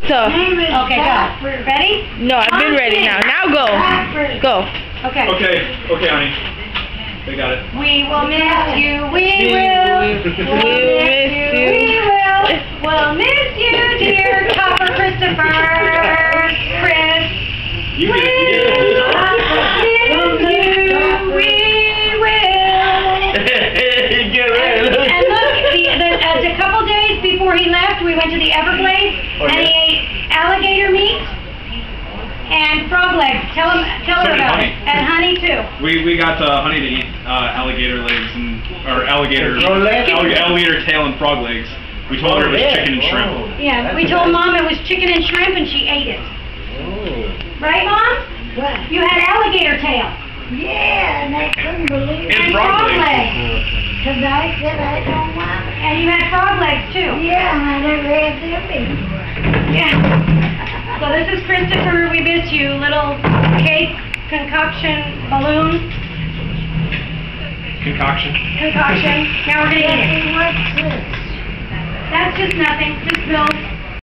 So, Okay, go. Ready? no, I've been ready now. Now go. Go. Okay. Okay, honey. We got it. We will miss you. We will. We'll miss you. We will. We'll miss you, dear Copper Christopher. Chris. You We did it. will miss you. We will. Get And look, a couple days before he left, we went to the Everglades, and he ate alligator meat and frog legs. Tell her about it. And honey too. We got honey to eat alligator legs or alligator tail and frog legs. We told her it was chicken and shrimp. Yeah, we told Mom it was chicken and shrimp, and she ate it. Right, Mom? What? You had alligator tail Yeah, and I couldn't believe it. and frog legs, Because I said I don't want it. and you had frog legs too. Yeah, and I never had them before. Yeah. So this is Christopher. We miss you. Little cake concoction balloon Concoction. concoction. Now we're gonna eat it. What's this? That's just nothing. Just Bill.